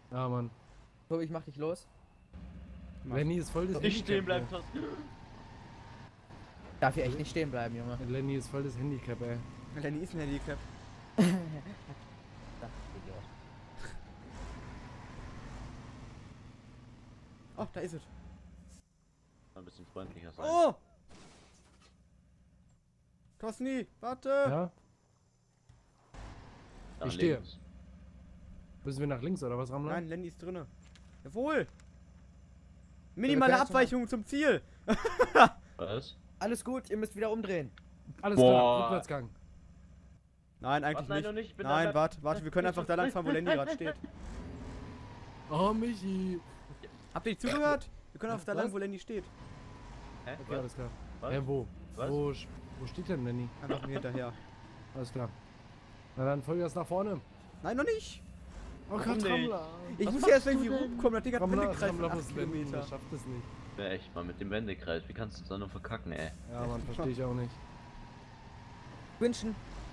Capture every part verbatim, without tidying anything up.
Ja, Mann. Tobi, ich mach dich los. Lenny ist voll das Nicht stehen bleiben, ey. Thorsten. Darf hier echt nicht stehen bleiben, Junge. Lenny ist voll das Handicap, ey. Lenny ist ein Handicap. Das ist Idiot. Oh, da ist es. Ein bisschen freundlicher sein. Oh! Tosni, warte! Ja? Nach ich stehe. links. Müssen wir nach links oder was, Ramla? Nein, Lenny ist drinne. Jawohl! Minimale Ja, Abweichung zum Ziel! Was? Alles gut, ihr müsst wieder umdrehen. Alles Boah. klar, Rückwärtsgang. Nein, eigentlich Warte, nein, nicht. noch nicht, ich bin Nein, da- warte, warte, wir können einfach da lang fahren, wo Lenny gerade steht. Oh, Michi. Habt ihr nicht zugehört? Wir können einfach da Was? lang, wo Lenny steht. Hä? Okay, Was? alles klar. Was? Hä, wo? Was? Wo, sch- wo steht denn Lenny? Einfach mir hinterher. Alles klar. Na dann Vollgas nach vorne. Nein, noch nicht! Oh Warum nicht? Ramla. Ich Was muss machst erst du irgendwie denn? rumkommen, das Ding hat einen Ramla, Wendekreis von Ramla acht muss wenden, Kilometer. der schafft es nicht. Ja, echt mal mit dem Wendekreis. Wie kannst du das dann nur verkacken, ey? Ja, man, verstehe ich auch nicht. Wünschen.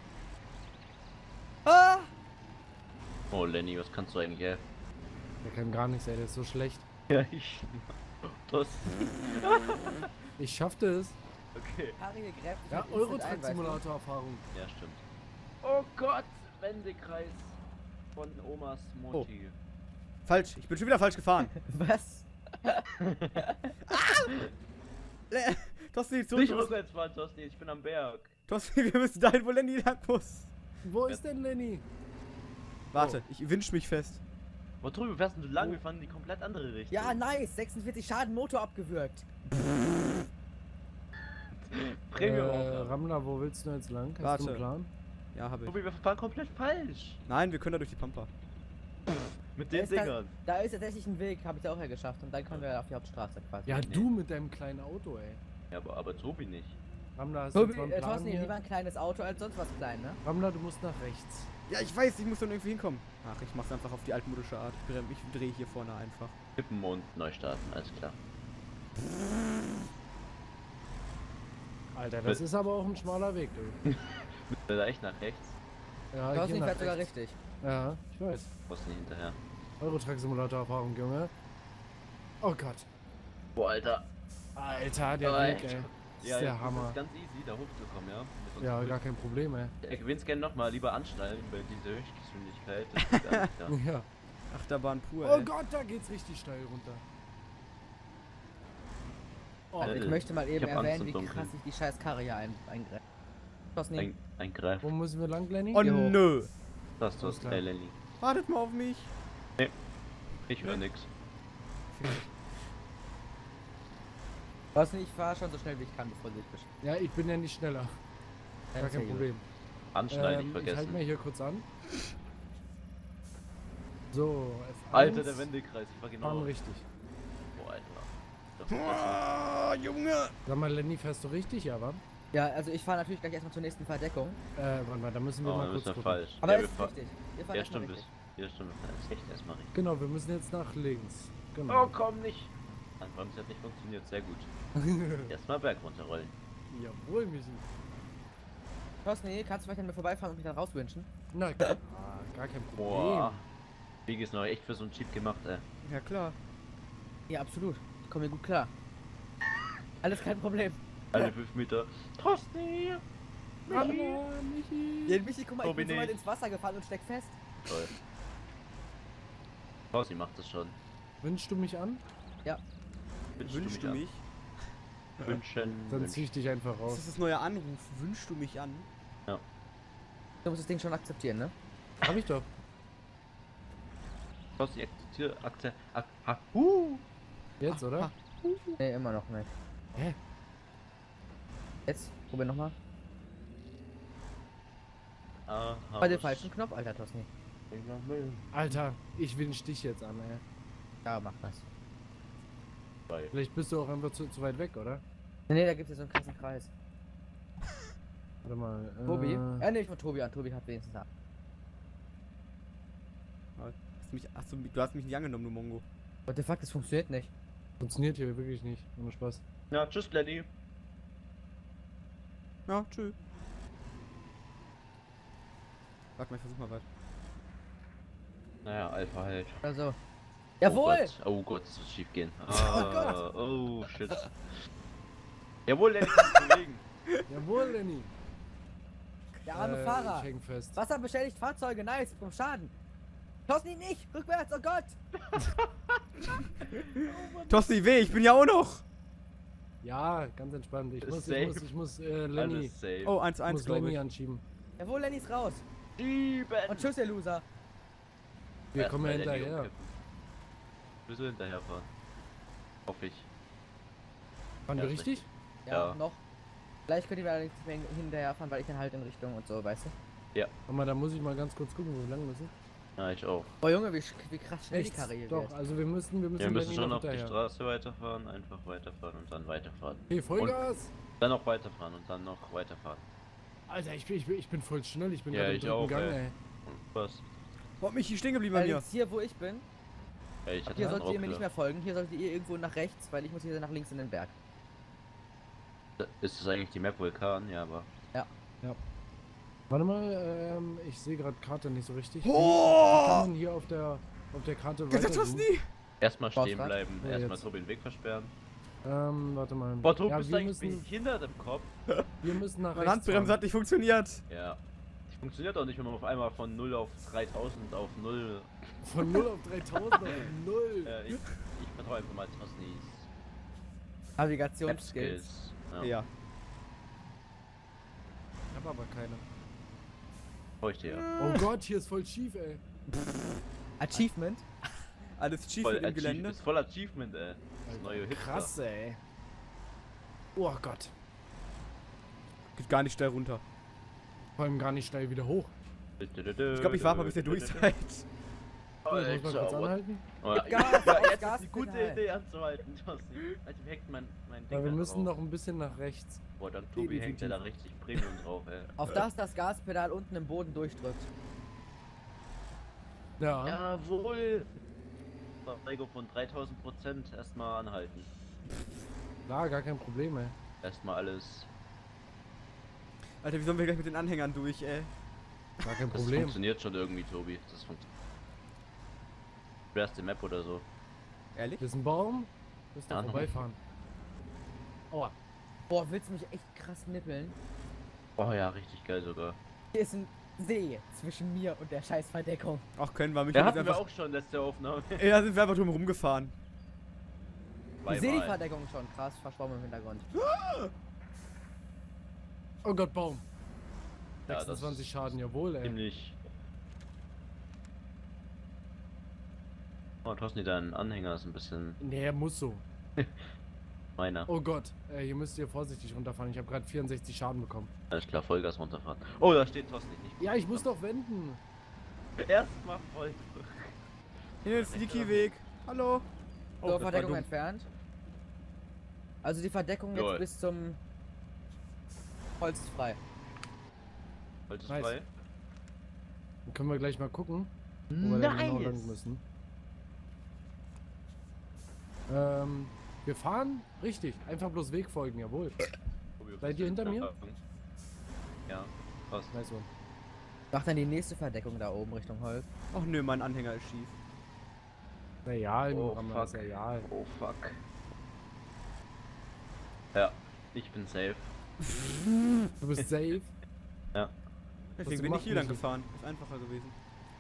Ah! Oh, Lenny, was kannst du eigentlich, ey? Der kann gar nichts, ey, der ist so schlecht. Ja, ich. Das. Ich schaffte es. Okay. Harry gräbt sich Ja, mit Instant ein, weißt du? Eurotruck-Simulator-Erfahrung. Ja, stimmt. Oh Gott! Wendekreis von Omas Moti. Falsch, ich bin schon wieder falsch gefahren. Was? Le- Tosni, Nicht zurück. rückwärts fahren, Thorsten, ich bin am Berg. Tosni, wir müssen dahin, wo Lenny lang muss. Wo ist denn Lenny? Warte, ich winsch mich fest. Wo drüben fährst du lang? Wir fahren in die komplett andere Richtung. Ja, nice. sechsundvierzig Schaden Motor abgewürgt. Premium. Äh, Ramla, wo willst du jetzt lang? Hast Warte. du einen Plan? Ja, habe ich. Tobi, wir fahren komplett falsch. Nein, wir können da durch die Pampa. Mit Da den ist, da, Dingern. da ist tatsächlich ein Weg, habe ich auch ja geschafft. Und dann können wir auf die Hauptstraße quasi. Ja, Nee. du mit deinem kleinen Auto, ey. Ja, aber, aber Tobi nicht. Ramla, hast Tobi, du zwar einen äh, Plan Thorsten, hier? lieber ein kleines Auto als sonst was klein, ne? Ramla, du musst nach rechts. Ja, ich weiß, ich muss dann irgendwie hinkommen. Ach, ich mach's einfach auf die altmodische Art. Ich, brem- ich drehe hier vorne einfach. Kippen und neu starten, alles klar. Alter, das Mit- ist aber auch ein schmaler Weg, du. Leicht nach rechts. Ja, Thorsten hier nach fährt sogar rechts. richtig. Ja, ich weiß. Was nicht hinterher. Eurotruck-Simulator-Erfahrung, Junge. Oh Gott. Boah, Alter. Alter, der Oh, Weg, echt? ey. Das ist der das Hammer. ist ganz easy, da hochzukommen, ja. Mit uns Ja, durch. gar kein Problem, ey. Er gewinnt gerne nochmal, lieber anschnallen bei dieser Höchstgeschwindigkeit. Das geht gar nicht, ja. Ja. Achterbahn pur, Oh ey. Gott, da geht's richtig steil runter. Oh, Also ich Äh, möchte mal ich eben hab Angst erwähnen, im wie Dunkeln. krass ich die scheiß Karre hier ein, eingreife. Thorsten, Ein, ein Greif. wo müssen wir lang, Lenny? Oh Hier hoch. nö. Das ist Alles das, klar. ey, Lenny. Wartet mal auf mich. Ich höre nix. Thorsten, ich fahre schon so schnell wie ich kann, bevor du dich bist. Ja, ich bin ja nicht schneller. Gar kein Problem. Anschnallen nicht Ähm, ich halte vergessen. mir hier kurz an. So, F eins. Alter, der Wendekreis, ich war genau. Fahren richtig. Boah, Alter. Das ist das Oh, Junge. Sag mal, Lenny, fährst du richtig, ja, wa? Ja, also ich fahre natürlich gleich erstmal zur nächsten Verdeckung. Äh, warte mal, da müssen wir oh, mal wir kurz müssen gucken. falsch. Aber ja, es wir ist fahren. richtig. Wir fahren Ja, erstmal stimmt. richtig. Ja, stimmt. Das ist echt erstmal richtig. Genau, wir müssen jetzt nach links. Genau. Oh, komm nicht. Anfangs hat nicht funktioniert, sehr gut. Erstmal Berg runterrollen. Jawohl, Michi. Thorsten, nee, kannst du vielleicht an mir vorbeifahren und mich dann rauswünschen? Na, gar, gar kein Problem. Boah. Weg ist noch echt für so einen Jeep gemacht, ey. Ja, klar. Ja, absolut. Ich komme mir gut klar. Alles kein Problem. Alle fünf Meter. Tosti! Ramla, Michi. Ja, Michi, guck mal, ich Tobi bin so weit nicht. ins Wasser gefallen und steck fest. Toll. Tosti macht das schon. Wünschst du mich an? Wünschst, Wünschst du an? mich? Wünschen. Dann wünschen. zieh ich dich einfach Das raus. ist das neue Anruf. Wünschst du mich an? Du musst das Ding schon akzeptieren, ne? Hab ich doch. Tosti, akzeptiere. Akze. Ak. Ha. Uh! Jetzt, oder? Ne, immer noch nicht. Hä? Jetzt, probier nochmal. Ah, Bei dem falschen Knopf, Alter, Thorsten. Alter, ich wünsch dich jetzt an, ey. Ja, mach das. Vielleicht bist du auch einfach zu, zu weit weg, oder? Ne, ne, da gibt es so einen krassen Kreis. Warte mal. Äh, Tobi? Ja, ne, ich von Tobi an. Tobi hat wenigstens ab. Hast du, mich, hast du, du hast mich nicht angenommen, du Mongo. What the fuck, das funktioniert nicht. Funktioniert hier wirklich nicht. Ohne Spaß. Ja, tschüss, Lenny. Ja, tschüss. Warte mal, ich versuch mal weiter. Naja, Alpha halt. Oder so. Oh Jawohl! Gott, oh Gott, das wird schief gehen. Oh Ah, oh, shit. Jawohl, Lenny, kannst du bewegen. Jawohl, Lenny. Der arme Äh, Fahrer. Ich häng fest. Wasser beschädigt Fahrzeuge, nice, vom Schaden. Thorsten, nicht! Rückwärts, oh Gott! Tosti, weh, ich bin ja auch noch. Ja, ganz entspannt. Ich Ist muss, ich safe. muss, ich muss äh, Lenny, Alles safe. Oh, eins ich eins, muss glaube Lenny ich. anschieben. Jawohl, Lenny ist raus. Schieben! Und tschüss, ihr Loser. Wir Erst kommen ja mal Lenny hinterher. umkippen. Willst du hinterherfahren? Hoffe ich. Fahren Ja, wir ist richtig? Ja, Ja. noch. Vielleicht könnt ihr mir allerdings nicht mehr hinterherfahren, weil ich dann halt in Richtung und so, weißt du? Warte mal, da muss ich mal ganz kurz gucken, wo wir lang müssen. Ja, ich auch. Boah, Junge, wie, sch- wie krass schnell die Rechts. Karre hier Doch, wird. also wir müssen, wir müssen, Wir müssen Lenny schon noch auf die hinterher. Straße weiterfahren, einfach weiterfahren und dann weiterfahren. Okay, Vollgas! Dann noch weiterfahren und dann noch weiterfahren. Alter, ich bin, ich bin, ich bin voll schnell, ich bin Ja, gerade im ich dritten auch, Gang, ey. ey. Und was? Boah, Michi stehen geblieben bei Weil mir. jetzt hier, wo ich bin, Ja, ich hatte hier einen solltet ihr mir Ruckler. nicht mehr folgen. Hier solltet ihr irgendwo nach rechts, weil ich muss hier nach links in den Berg. Ist das eigentlich die Map Vulkan? Ja, aber. Warte mal, ähm, ich sehe gerade Karte nicht so richtig. Oh! Wie kann man hier auf der, auf der Karte Geht der weiter Tosti? Erstmal Baust stehen grad? bleiben, Ja, erstmal jetzt. Tobi den Weg versperren. Ähm, warte mal. Boah, Tobi, ja, bist du wir eigentlich müssen, behindert im Kopf? wir müssen nach Meine rechts Handbremse fahren. hat nicht funktioniert. Ja. Die funktioniert auch nicht, wenn man auf einmal von null auf dreitausend auf null. Von null auf dreitausend auf null. Äh, ich, ich vertraue einfach mal Tosnis Navigationsskills. Skills. Ja. Ja. Ich hab aber keine. Bräuchte ja. Oh Gott, hier ist voll schief, ey. Achievement. Alles schief Voll mit dem Achieve- Gelände. ist voll Achievement, ey. Das neue Hit. Krass, ey. Oh Gott. Geht gar nicht steil runter. Vor allem gar nicht schnell wieder hoch. Ich glaube, ich warte mal, bis der durch seid. Oh, ich muss mal kurz Alter, what? anhalten. Oh, Gib ja, Gas, ja, auf jetzt ist Gaspedal. die gute Idee anzuhalten, Tossi. Alter, wie hängt mein, mein Ding Ja, wir da müssen drauf? noch ein bisschen nach rechts. Boah, dann Tobi Definitiv. hängt der da richtig Premium drauf, ey. Auf das das Gaspedal unten im Boden durchdrückt. Ja. Jawohl! Steigerung von dreitausend Prozent erstmal anhalten. Klar, gar kein Problem, ey. Erstmal alles. Alter, wie sollen wir gleich mit den Anhängern durch, ey? Gar kein Das Problem. funktioniert schon irgendwie, Tobi. Das funktioniert. Erste Map oder so. Ehrlich? Hier ist ein Baum. Müsst ihr Ja. vorbeifahren. Aua. Boah, willst du mich echt krass nippeln? Oh ja, richtig geil sogar. Hier ist ein See zwischen mir und der scheiß Verdeckung. Ach, können wir mich Ja, jetzt hatten wir einfach. auch schon letzte Aufnahme. Ja, sind wir einfach drum rumgefahren. Ich sehe die Zweimal. Verdeckung schon, krass, verschwommen im Hintergrund. Oh Gott, Baum. Ja, das sechsundzwanzig ist Schaden, jawohl, ey. Ziemlich. Oh, Thorsten, dein Anhänger ist ein bisschen Nee, er muss so. meiner. Oh Gott, äh, hier müsst ihr vorsichtig runterfahren. Ich habe gerade vierundsechzig Schaden bekommen. Alles klar, Vollgas runterfahren. Oh, da steht Thorsten nicht. Ja, ich muss doch wenden. Erstmal voll. Hier ist Sneaky Weg. Hallo. Oh, So, das war Verdeckung dumm. entfernt. Also die Verdeckung jetzt Jawohl. bis zum Holz ist frei. Holz ist Nice. frei. Dann können wir gleich mal gucken, wo wir da genau lang müssen. Ähm, wir fahren richtig. Einfach bloß Weg folgen, jawohl. Tobi, Seid ihr hinter mir? Ja, passt. Nice one. Mach dann die nächste Verdeckung da oben Richtung Holz. Ach nö, mein Anhänger ist schief. Real, Oh, Mohammed, fuck. ist real. Oh fuck. Ja, ich bin safe. Du bist safe. Deswegen du bin ich machen hier lang müssen? gefahren. Ist einfacher gewesen.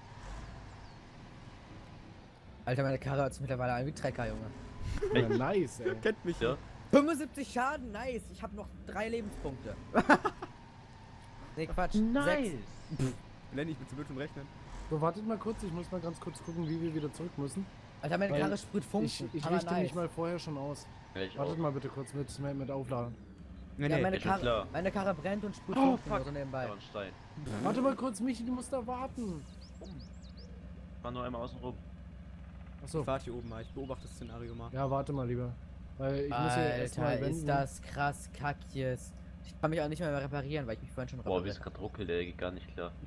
Alter, meine Karre hat mittlerweile einen wie Trecker, Junge. Ja, nice, ey. Kennt mich Ja. fünfundsiebzig Schaden, nice. Ich habe noch drei Lebenspunkte. Nee, Quatsch. Sechs. Lenny, ich bin zu blöd zum Rechnen. So, wartet mal kurz. Ich muss mal ganz kurz gucken, wie wir wieder zurück müssen. Alter, meine Weil Karre sprüht Funken. Ich, ich aber richte nice. mich mal vorher schon aus. Ja, ich Wartet auch. mal bitte kurz mit, mit, mit Aufladen. Nee, Ja, nee. meine ist schon Karre, klar. meine Karre brennt und sprüht Oh, Funken fuck. nur so nebenbei. Da war ein Stein. Warte mal kurz, Michi, du musst da warten. Fahr nur einmal außen rum. Achso. Fahrt hier oben mal. Ich beobachte das Szenario mal. Ja, warte mal lieber. Weil ich muss hier erstmal Alter, wenden. ist das krass kackjes. Ich kann mich auch nicht mehr reparieren, weil ich mich vorhin schon Boah, wie repariert es gerade ruckelt, der geht gar nicht klar.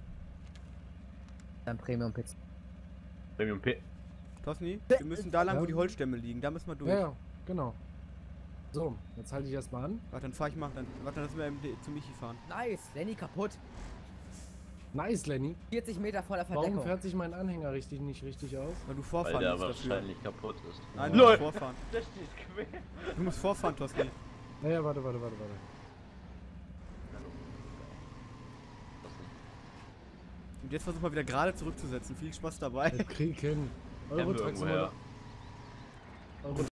Dann Premium Pizza. Premium P. Tosni, wir müssen da lang, wo Ja. die Holzstämme liegen. Da müssen wir durch. Ja, ja, genau. So, jetzt halte ich erstmal an. Warte, dann fahr ich mal. Dann, warte, dann lassen wir eben die- zu Michi fahren. Nice, Lenny kaputt. Nice, Lenny. vierzig Meter voller Warum Verdeckung. fährt sich mein Anhänger richtig nicht richtig aus? Weil du Weil vorfahren der musst dafür. wahrscheinlich kaputt ist. Nein, du LOL! musst vorfahren. Der steht quer. Du musst vorfahren, Toski. Naja, warte, warte, warte, warte. Und jetzt versuch mal wieder gerade zurückzusetzen. Viel Spaß dabei. Wir kriegen Kennen Euro wir Truck irgendwoher. Simulator. Euro